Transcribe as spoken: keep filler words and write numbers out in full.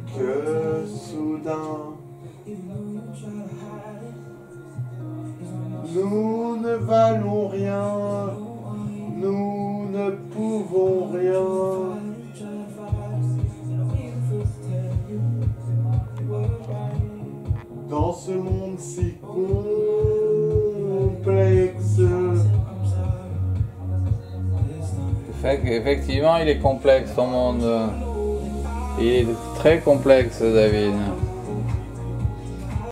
que soudain nous ne valons rien, nous ne pouvons rien. Dans ce monde si complexe. Effectivement, il est complexe ton monde. Il est très complexe, David.